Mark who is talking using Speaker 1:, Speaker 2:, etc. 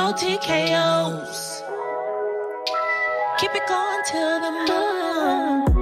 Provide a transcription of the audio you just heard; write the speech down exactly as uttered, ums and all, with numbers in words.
Speaker 1: no T K Os. Keep it going till the moon.